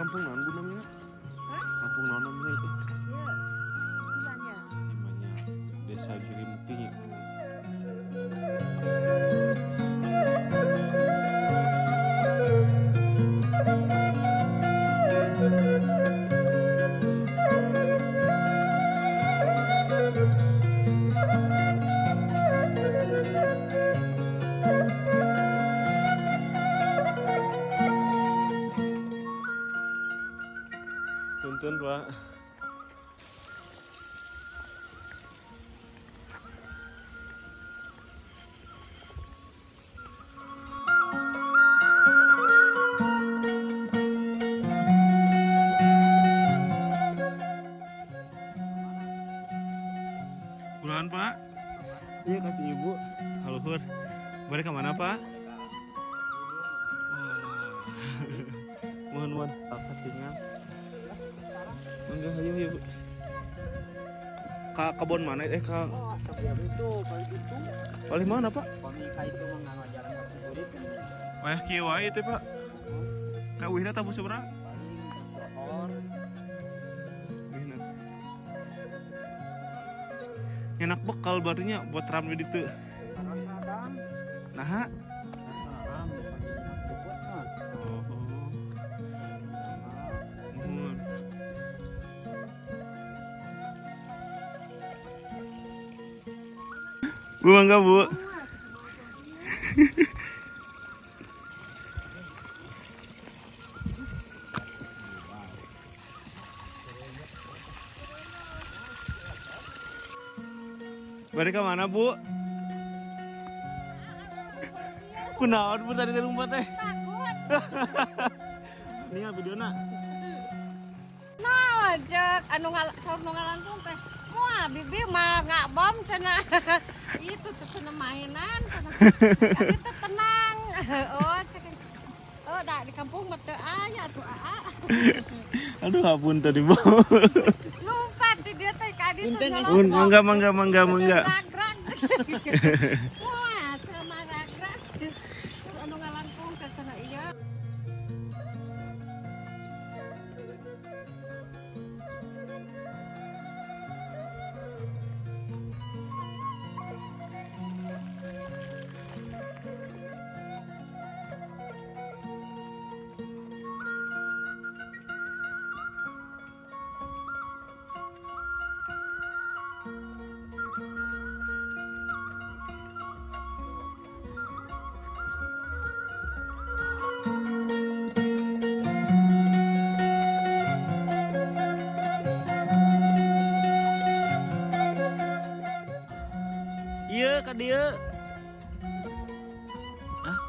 kampung naon Bu namanya? Hah? Kampung naon namanya itu? Iya. Cimanya. Cimanya. Desa Girimukti. Tuntun Pak. Buruan Pak. Iya kasih ibu. Halo Hur. Balik kemana Pak? Mohon apa tinggal? Enggak, ayo. Kebon mana? Kebon itu, paling itu. Paling mana Pak? Pemika itu mengajar jalan kulit. Wah kieu wae teh Pak. Ka wihna tabu seberang? Paling Wihna. Enak bekal barunya buat ramai ditu. kadang-kadang. Nah, Kadang-kadang buat mah. Nuhun. Bu mangga Bu. Balik ke mana Bu? Kunaon Bu tadi rumah teh? Ini nggak video nak? Nah, cek anu saur nu ngalantung teh. Wah, bibi mah nggak bom cenah. Itu tuh cenah mainan cenah. Tapi teh tenang. Oh, cek. Oh, da di kampung mah teu aya atuh aa. Aduh apun tadi Bu. Lompat di dia teh ka ditu. Mangga. Rag-rag. Wah, sama rag-rag. Anu ngalantung teh cenah ieu. Iya ka dieu. Ah.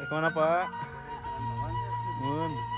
Kemana Pak? Mun.